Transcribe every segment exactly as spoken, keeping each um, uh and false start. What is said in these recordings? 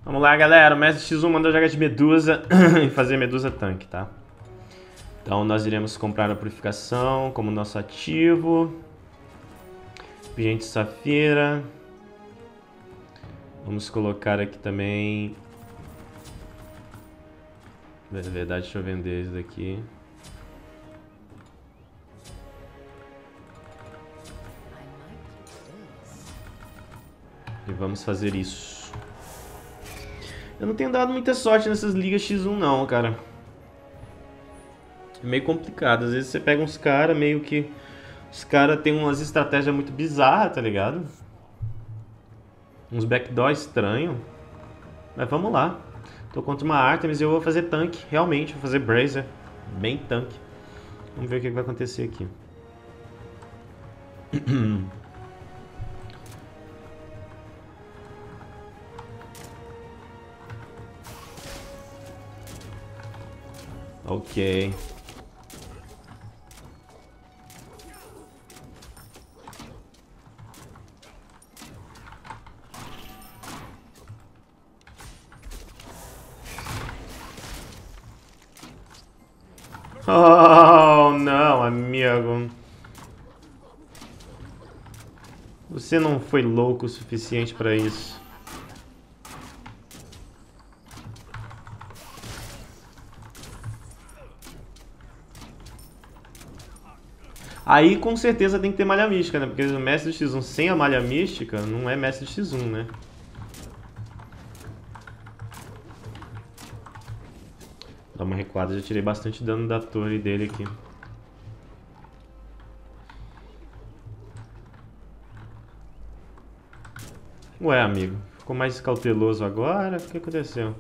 Vamos lá, galera. O Mestre X um mandou jogar de Medusa e fazer Medusa tanque, tá? Então nós iremos comprar a Purificação como nosso ativo. Pingente Safira. Vamos colocar aqui também... Na verdade, deixa eu vender isso daqui. E vamos fazer isso. Eu não tenho dado muita sorte nessas ligas X um não, cara. É meio complicado. Às vezes você pega uns caras meio que... Os caras têm umas estratégias muito bizarras, tá ligado? Uns backdoor estranhos. Mas vamos lá. Tô contra uma Artemis e eu vou fazer tanque. Realmente, vou fazer Bracer. Bem tanque. Vamos ver o que vai acontecer aqui. Ok. Oh, não, amigo. Você não foi louco o suficiente pra isso. Aí com certeza tem que ter malha mística, né? Porque o mestre do X um sem a malha mística não é mestre do X um, né? Dá uma recuada, já tirei bastante dano da torre dele aqui. Ué, amigo, ficou mais cauteloso agora? O que aconteceu?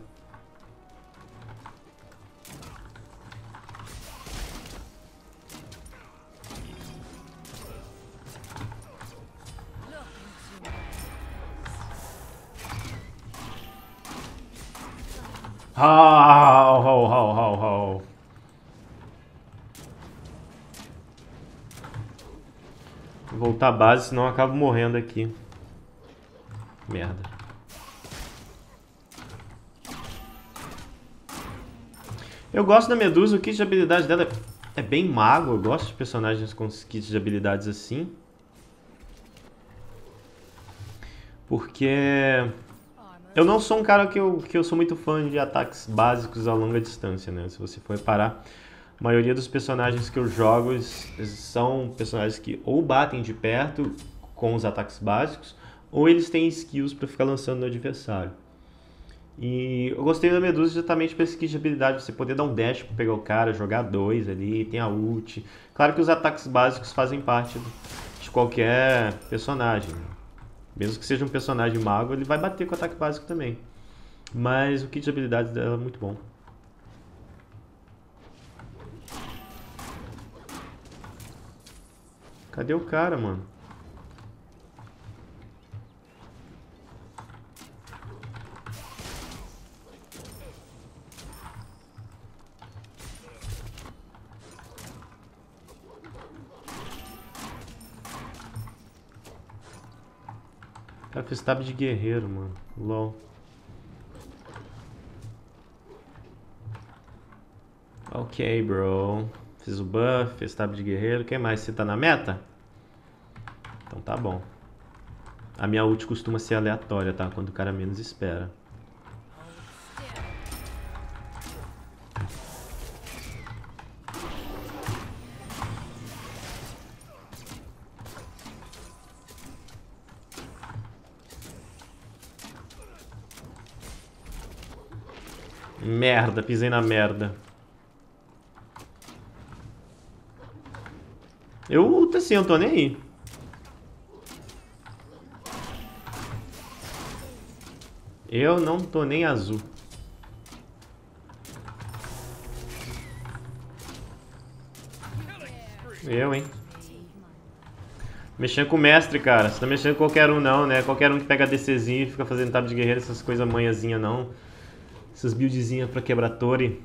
Ho, ho, ho, ho, ho. Vou voltar à base, senão eu acabo morrendo aqui. Merda. Eu gosto da Medusa, o kit de habilidade dela é bem mago. Eu gosto de personagens com kits de habilidades assim. Porque eu não sou um cara que eu, que eu sou muito fã de ataques básicos a longa distância, né? Se você for reparar, a maioria dos personagens que eu jogo são personagens que ou batem de perto com os ataques básicos, ou eles têm skills para ficar lançando no adversário. E eu gostei da Medusa exatamente para esse kit de habilidade, você poder dar um dash para pegar o cara, jogar dois ali, tem a ult. Claro que os ataques básicos fazem parte de qualquer personagem. Mesmo que seja um personagem mago, ele vai bater com o ataque básico também. Mas o kit de habilidades dela é muito bom. Cadê o cara, mano? O cara fez tab de guerreiro, mano. LOL. Ok, bro. Fiz o buff, fez tab de guerreiro. Quem mais? Você tá na meta? Então tá bom. A minha ult costuma ser aleatória, tá? Quando o cara menos espera. Merda, pisei na merda. Eu, assim, eu tô nem aí. Eu não tô nem azul. Eu, hein? Mexendo com o mestre, cara. Você tá mexendo com qualquer um não, né? Qualquer um que pega DCzinho e fica fazendo tab de guerreiro, essas coisas manhãzinha não. Essas buildzinhas pra quebrar torre.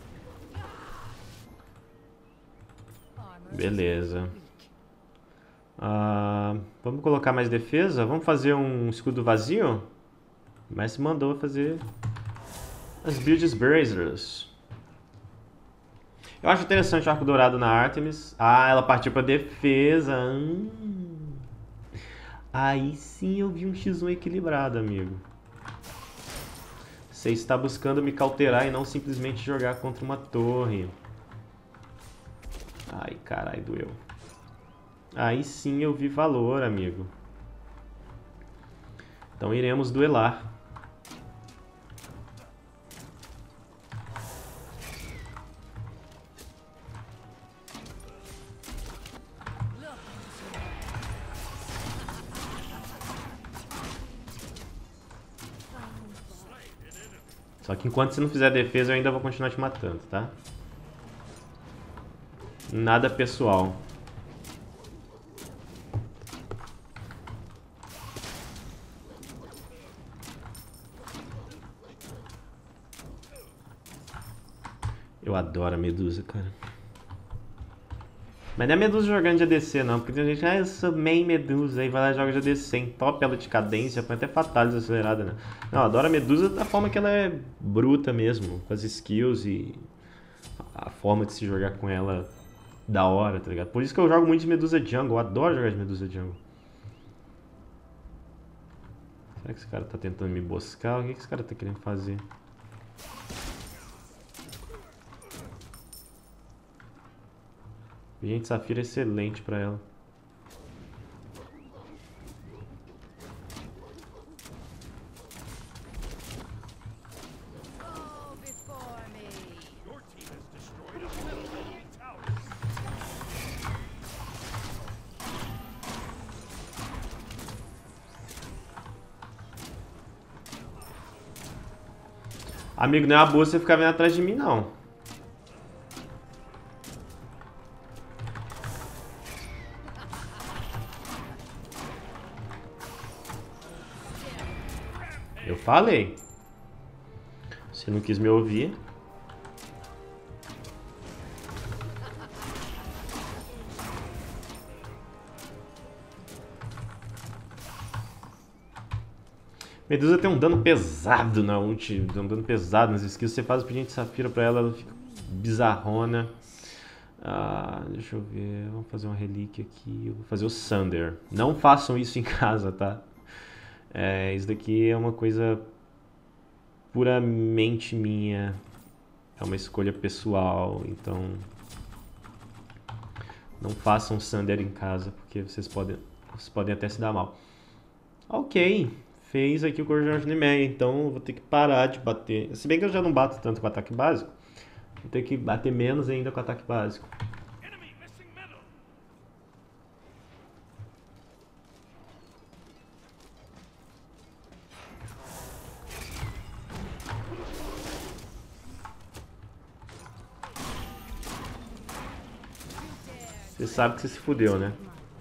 Beleza. Ah, vamos colocar mais defesa? Vamos fazer um escudo vazio? Mas se mandou fazer as builds Brazers. Eu acho interessante o arco dourado na Artemis. Ah, ela partiu pra defesa. Hum. Aí sim eu vi um xis um equilibrado, amigo. Você está buscando me cauterar e não simplesmente jogar contra uma torre. Ai, carai, doeu. Aí sim eu vi valor, amigo. Então iremos duelar. Só que enquanto você não fizer defesa, eu ainda vou continuar te matando, tá? Nada pessoal. Eu adoro a Medusa, cara. Mas não é Medusa jogando de A D C, não. Porque tem gente, ah, eu sou main Medusa. Aí vai lá e joga de A D C. Entope ela de cadência, põe até Fatalis acelerada, né? Não, eu adoro a Medusa da forma que ela é bruta mesmo. Com as skills e a forma de se jogar com ela da hora, tá ligado? Por isso que eu jogo muito de Medusa Jungle. Eu adoro jogar de Medusa Jungle. Será que esse cara tá tentando me buscar? O que esse cara tá querendo fazer? Gente, Safira é excelente pra ela. Amigo, não é uma boa você ficar vendo atrás de mim, não. Eu falei. Você não quis me ouvir. Medusa tem um dano pesado na ult, um dano pesado nas skills. Você faz o Pingente Safira pra ela, ela fica bizarrona. Ah, deixa eu ver, vamos fazer uma relíquia aqui. Eu vou fazer o Sunder. Não façam isso em casa, tá? É, isso daqui é uma coisa puramente minha. É uma escolha pessoal, então não façam Sunder em casa, porque vocês podem, vocês podem até se dar mal. Ok. Fez aqui o Corujão de Nemeia, então eu vou ter que parar de bater. Se bem que eu já não bato tanto com o ataque básico, vou ter que bater menos ainda com o ataque básico. Você sabe que você se fudeu, né?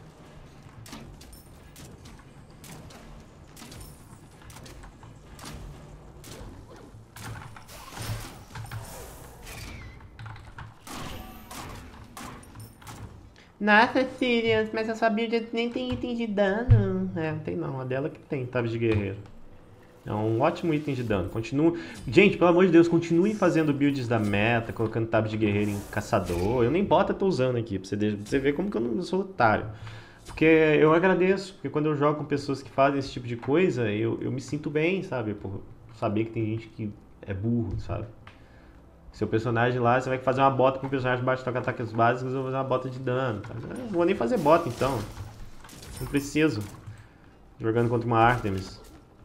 Nossa, Sirius, mas essa build nem tem item de dano. É, não tem não, a dela que tem, tabs de guerreiro. É um ótimo item de dano. Continua... Gente, pelo amor de Deus, continuem fazendo builds da meta, colocando tabs de guerreiro em caçador. Eu nem bota tô usando aqui, pra você, pra você ver como que eu não sou otário. Porque eu agradeço, porque quando eu jogo com pessoas que fazem esse tipo de coisa, eu, eu me sinto bem, sabe? Por saber que tem gente que é burro, sabe? Seu personagem lá, você vai fazer uma bota com o personagem baixo toca ataques básicos, eu vou fazer uma bota de dano. Tá? Eu não vou nem fazer bota então. Não preciso. Jogando contra uma Artemis.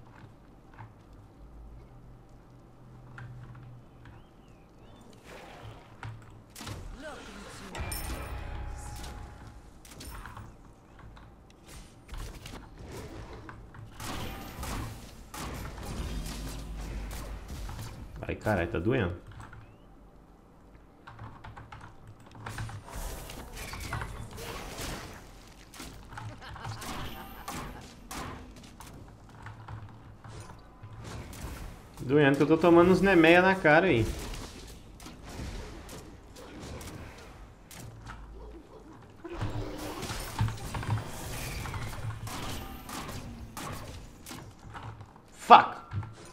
Ai, caralho, tá doendo. Doendo que eu tô tomando uns Nemeia na cara aí. Fuck!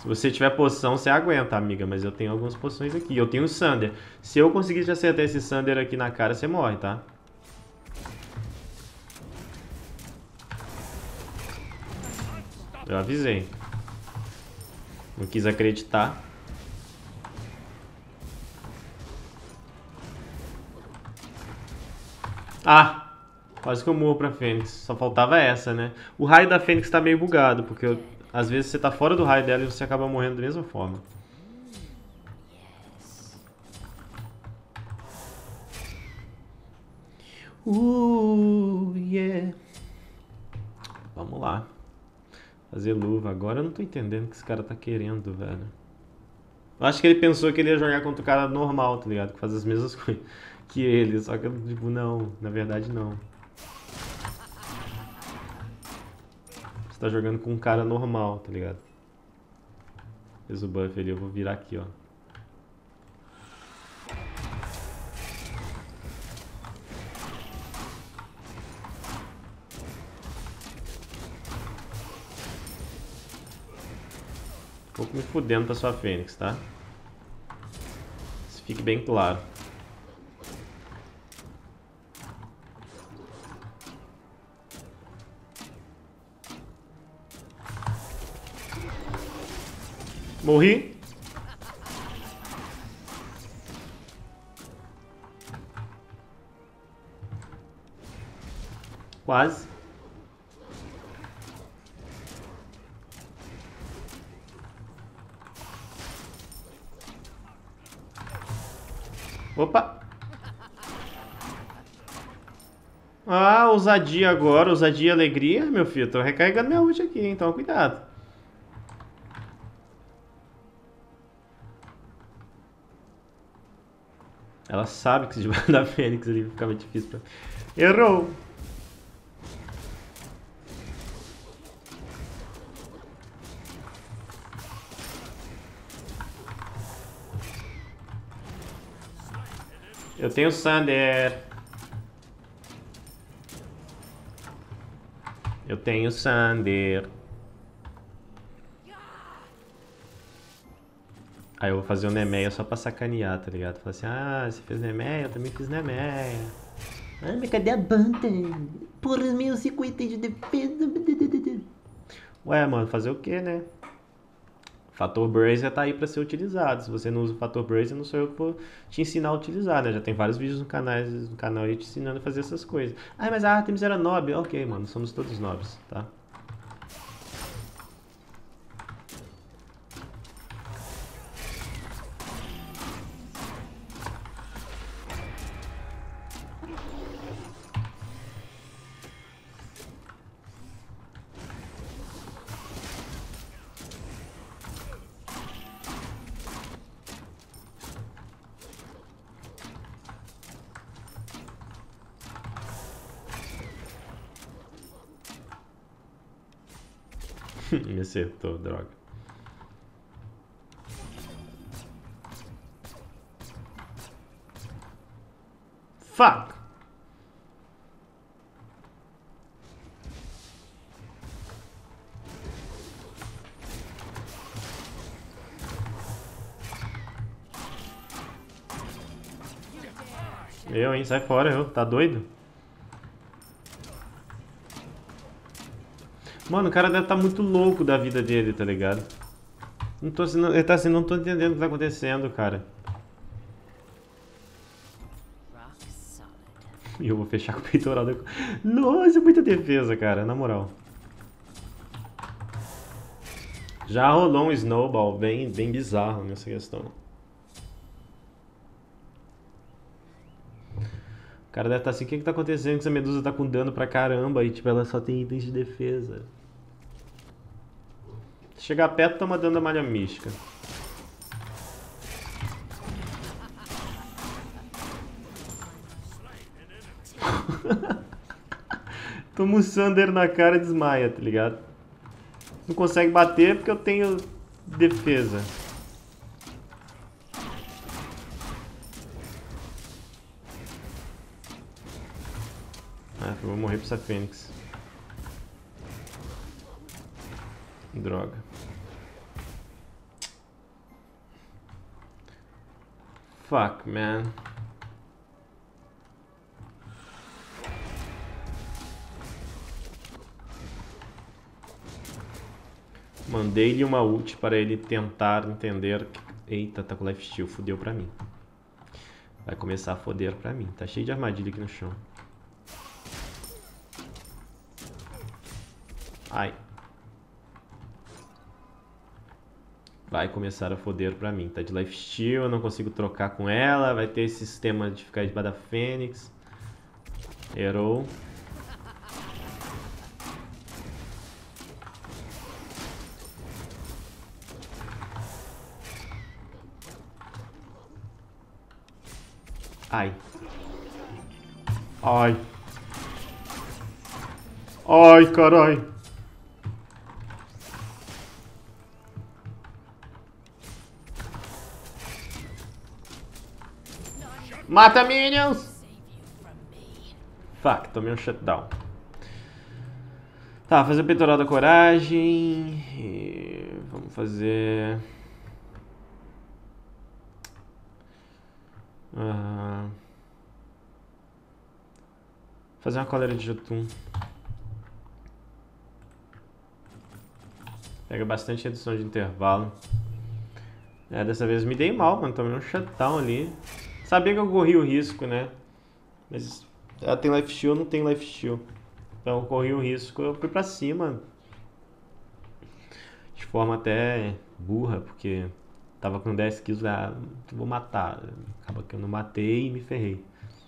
Se você tiver poção, você aguenta, amiga. Mas eu tenho algumas poções aqui. Eu tenho o Sander. Se eu conseguir te acertar esse Sander aqui na cara, você morre, tá? Eu avisei. Não quis acreditar. Ah! Quase que eu morro pra Fênix. Só faltava essa, né? O raio da Fênix tá meio bugado, porque eu, às vezes você tá fora do raio dela e você acaba morrendo da mesma forma. Uh, yeah. Vamos lá. Fazer luva. Agora eu não tô entendendo o que esse cara tá querendo, velho. Eu acho que ele pensou que ele ia jogar contra o cara normal, tá ligado? Que faz as mesmas coisas que ele. Só que, tipo, não. Na verdade, não. Você tá jogando com um cara normal, tá ligado? Fez o buff ali. Eu vou virar aqui, ó. Pouco me fudendo pra sua Fênix, tá? Isso fique bem claro. Morri. Quase. Opa! Ah, ousadia agora, ousadia e alegria, meu filho. Tô recarregando minha ult aqui, então cuidado. Ela sabe que se debaixo da Fênix ali ficava difícil pra... Errou! Eu tenho Sander. Eu tenho Sander. Aí eu vou fazer o Nemeia só pra sacanear, tá ligado? Falar assim, ah, você fez Nemeia, eu também fiz Nemeia. Ah, mas cadê a banda? Por meus cinquenta de defesa. Ué, mano, fazer o que, né? Fator Brazier tá aí pra ser utilizado. Se você não usa o Fator Brazier, não sou eu que vou te ensinar a utilizar, né? Já tem vários vídeos no canal, no canal aí te ensinando a fazer essas coisas. Ah, mas a Artemis era nobre. Ok, mano, somos todos nobres, tá? Me acertou, droga. Fuck! Eu, hein? Sai fora, eu. Tá doido? Mano, o cara deve estar tá muito louco da vida dele, tá ligado? Não tô, ele tá assim, não tô entendendo o que tá acontecendo, cara. E eu vou fechar com o peitoral. Da... Nossa, muita defesa, cara, na moral. Já rolou um snowball bem, bem bizarro nessa questão. O cara deve estar tá assim, o que que tá acontecendo? Que essa medusa tá com dano pra caramba e tipo, ela só tem itens de defesa. Se chegar perto, toma dano da malha mística. Toma um Sander na cara e desmaia, tá ligado? Não consegue bater porque eu tenho defesa. Ah, eu vou morrer pra essa Fênix. Droga. Fuck, man. Mandei-lhe uma ult para ele tentar entender. Eita, tá com life steal, fudeu pra mim. Vai começar a foder pra mim. Tá cheio de armadilha aqui no chão. Ai. Vai começar a foder pra mim. Tá de life steal, eu não consigo trocar com ela. Vai ter esse sistema de ficar debaixo da Fênix. Errou. Ai. Ai. Ai, carai. Mata, minions! Fuck, tomei um shutdown. Tá, fazer o peitoral da coragem. E vamos fazer... Uh... Fazer uma cólera de Jotun. Pega bastante redução de intervalo. É, dessa vez me dei mal, mano. Tomei um shutdown ali. Sabia que eu corri o risco, né? Mas ela tem life steal, eu não tenho life steal. Então eu corri o risco, eu fui pra cima. De forma até burra, porque tava com dez kills lá, vou matar. Acaba que eu não matei e me ferrei.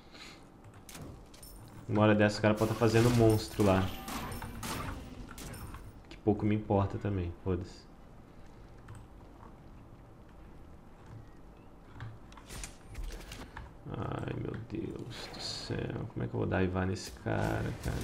Uma hora dessa o cara pode estar fazendo monstro lá. Que pouco me importa também, foda-se. Ai, meu Deus do céu. Como é que eu vou daivar nesse cara, cara?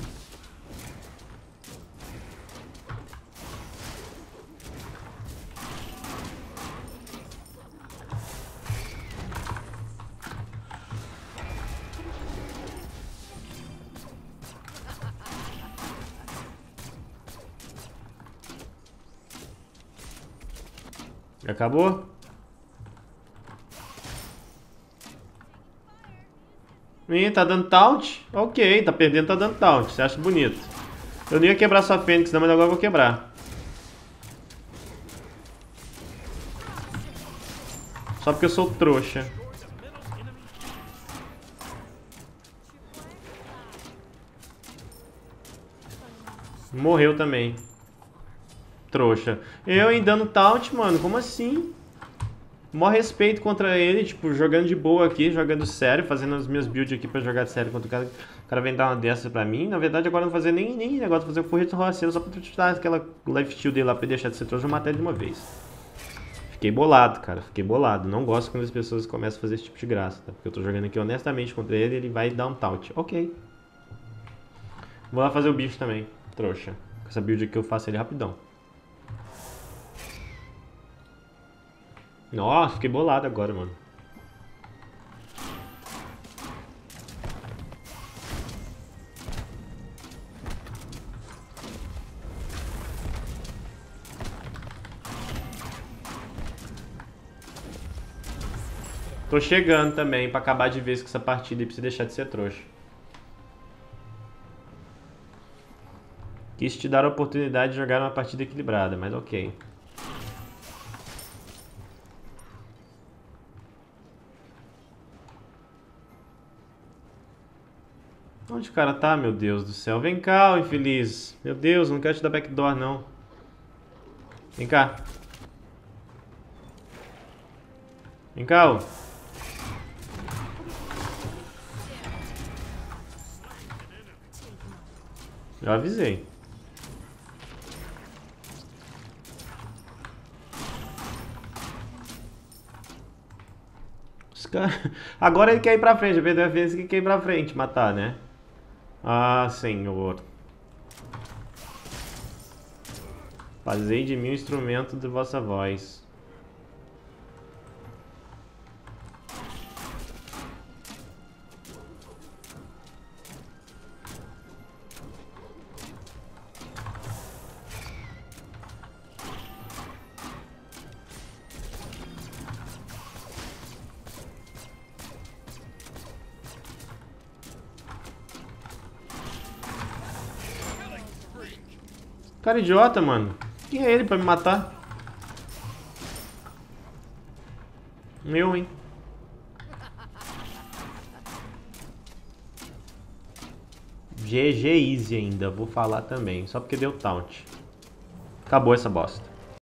Acabou? Ih, tá dando taunt? Ok, tá perdendo, tá dando taunt. Você acha bonito. Eu não ia quebrar sua Fênix, não, mas agora eu vou quebrar. Só porque eu sou trouxa. Morreu também. Trouxa. Eu ainda dando taunt, mano. Como assim? Mó respeito contra ele, tipo, jogando de boa aqui, jogando sério, fazendo as minhas builds aqui pra jogar de sério contra o cara. O cara vem dar uma dessa pra mim. Na verdade, agora eu não vou fazer nem, nem negócio, vou fazer o forrete roceiro só pra dar aquela life steal dele lá pra ele deixar de ser trouxa e matar ele de uma vez. Fiquei bolado, cara, fiquei bolado. Não gosto quando as pessoas começam a fazer esse tipo de graça, tá? Porque eu tô jogando aqui honestamente contra ele e ele vai dar um taunt. Ok. Vou lá fazer o bicho também, trouxa. Com essa build aqui eu faço ele rapidão. Nossa, fiquei bolado agora, mano. Tô chegando também pra acabar de vez com essa partida e pra você deixar de ser trouxa. Quis te dar a oportunidade de jogar uma partida equilibrada, mas ok. Onde o cara tá, meu Deus do céu? Vem cá, infeliz. Meu Deus, não quero te dar backdoor, não. Vem cá. Vem cá, ó. Eu avisei. Os cara... Agora ele quer ir pra frente. A primeira vez que quer ir pra frente, matar, né? Ah, senhor. Fazei de mim um instrumento de vossa voz. Cara idiota, mano. Quem é ele pra me matar? Eu, hein? G G easy ainda, vou falar também. Só porque deu taunt. Acabou essa bosta.